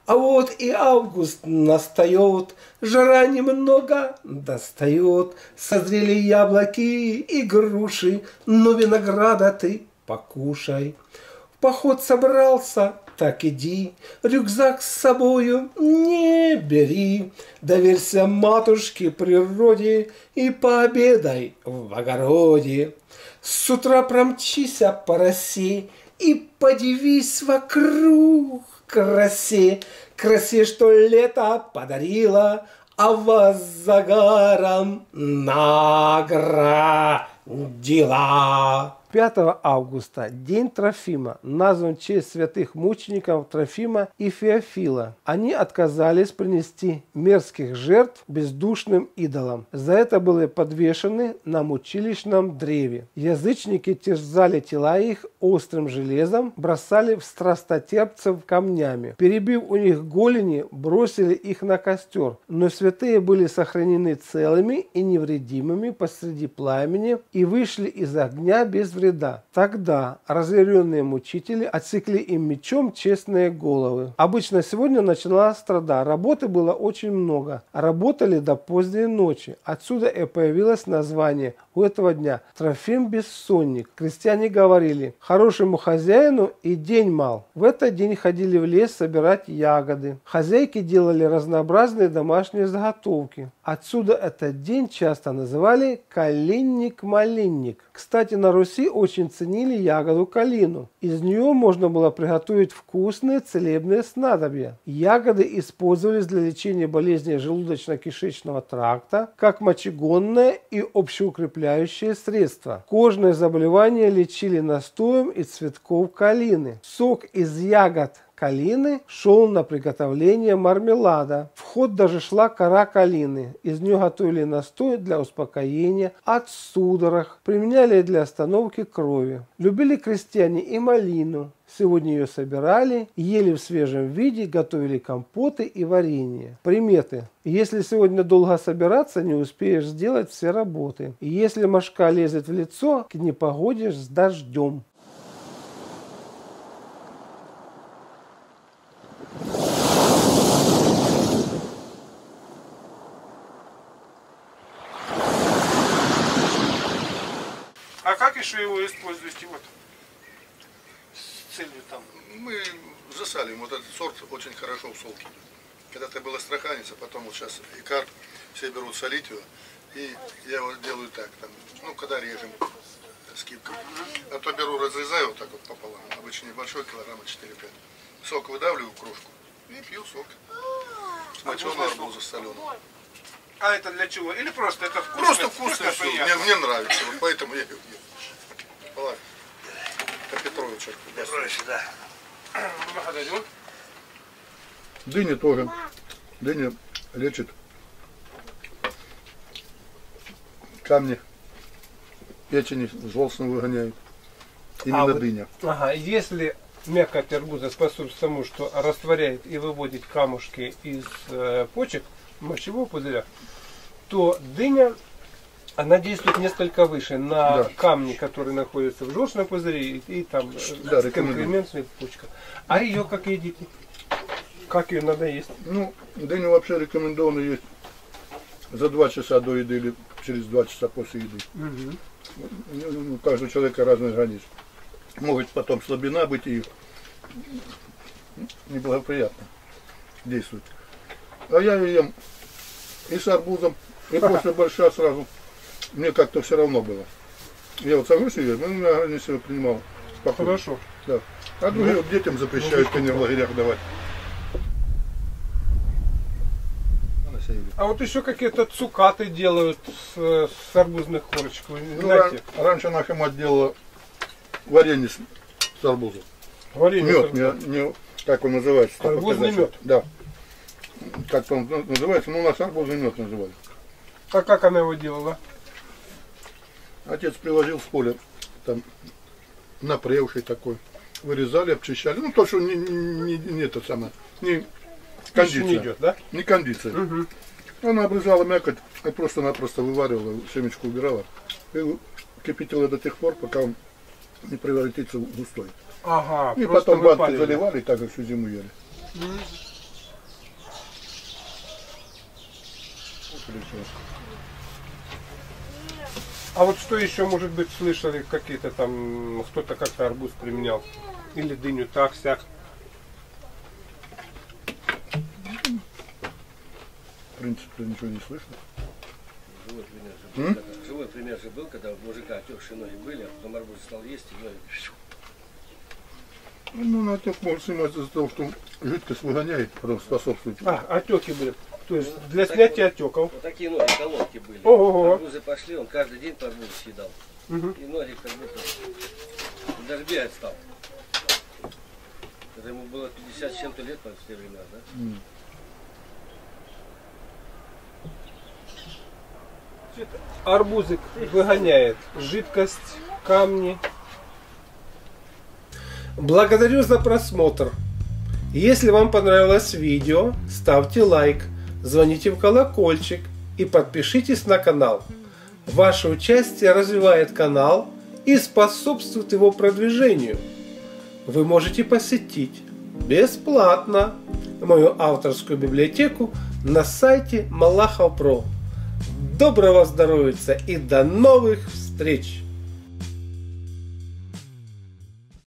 А вот и август настает, жара немного достает, созрели яблоки и груши, но винограда ты покушай. В поход собрался, так иди, рюкзак с собою не бери, доверься матушке природе и пообедай в огороде. С утра промчися по росе и подивись вокруг красе, красе, что лето подарило, а вас загаром наградила. 5 августа – День Трофима, назван в честь святых мучеников Трофима и Феофила. Они отказались принести мерзких жертв бездушным идолам. За это были подвешены на мучилищном древе. Язычники терзали тела их острым железом, бросали в страстотерпцев камнями. Перебив у них голени, бросили их на костер. Но святые были сохранены целыми и невредимыми посреди пламени и вышли из огня без вреда. Тогда разъяренные мучители отсекли им мечом честные головы. Обычно сегодня началась страда. Работы было очень много. Работали до поздней ночи. Отсюда и появилось название у этого дня Трофим Бессонник. Крестьяне говорили: хорошему хозяину и день мал. В этот день ходили в лес собирать ягоды. Хозяйки делали разнообразные домашние заготовки. Отсюда этот день часто называли калинник-малинник. Кстати, на Руси очень ценили ягоду калину. Из нее можно было приготовить вкусные целебные снадобья. Ягоды использовались для лечения болезней желудочно-кишечного тракта, как мочегонное и общеукрепляющее средство. Кожные заболевания лечили настоем из цветков калины. Сок из ягод калины шел на приготовление мармелада. В ход даже шла кора калины. Из нее готовили настой для успокоения от судорог, применяли для остановки крови. Любили крестьяне и малину. Сегодня ее собирали, ели в свежем виде, готовили компоты и варенье. Приметы. Если сегодня долго собираться, не успеешь сделать все работы. И если мошка лезет в лицо, к непогоде с дождем. А как еще его используете вот с целью там? Мы засалим. Вот этот сорт очень хорошо в солке. Когда-то был астраханец, а потом вот сейчас икар, все берут солить его. И я вот делаю так, там, ну когда режем скибкой. А то беру, разрезаю вот так вот пополам. Обычно небольшой, килограмма 4-5. Сок выдавливаю в кружку и пью сок. С моченого арбуза соленого. А это для чего? Или просто это вкусно? Просто вкусно все. Мне нравится, вот поэтому я его ем. Ладно. Петрович. Петрович, да. Дыня тоже. Дыня лечит камни печени, злостно выгоняют. Именно дыня. Ага, если мякоть арбуза способствует тому, что растворяет и выводит камушки из почек, мочевого пузыря, то дыня, она действует несколько выше на камни, которые находятся в желчном пузыре и там конкрементных почках. А ее как едите? Как ее надо есть? Ну, дыню вообще рекомендовано есть за 2 часа до еды или через 2 часа после еды. У каждого человека разный организм. Может потом слабина быть и неблагоприятно действует. А я ее ем и с арбузом, и после борща сразу. Мне как-то все равно было. Я вот сажусь ее, но я организм себя принимал спокойно. Хорошо. Да. А другие вот детям запрещают, они в лагерях давать. А вот еще какие-то цукаты делают с арбузных корочек. Вы Ну, знаете? раньше наша мать делала варенье с арбузом. Варенье. Мед, как он называется? Арбузный мед. Да. Как он называется? Ну, у нас арбузный мед называли. А как она его делала? Отец привозил с поля, там, напревший такой. Вырезали, обчищали. Ну, то, что не это самое, не кондиция. Не идет, да? Не кондиция. Угу. Она обрезала мякоть и просто-напросто вываривала, семечку убирала. И кипятила до тех пор, пока он не превратится в густой. Ага, И потом банки заливали и так всю зиму ели. А вот что еще, может быть, слышали, какие-то там, кто-то как-то арбуз применял? Или дыню так-сяк? В принципе, ничего не слышно. Живой пример же был, когда у мужика отекшие ноги были, а потом арбуз стал есть, и ноги... Ну, натек может сниматься из-за того, что жидкость выгоняет, потом способствует. А, отеки были. То есть для снятия отеков. Вот такие ноги, колодки были. Ого-го. Арбузы пошли, он каждый день по арбузу съедал. И ноги как будто... Он даже бегать стал. Когда ему было 50 с чем-то лет, в те времена, да? Арбузик выгоняет жидкость, камни. Благодарю за просмотр. Если вам понравилось видео, ставьте лайк, звоните в колокольчик и подпишитесь на канал. Ваше участие развивает канал и способствует его продвижению. Вы можете посетить бесплатно мою авторскую библиотеку на сайте Малахов.про. Доброго здоровья и до новых встреч!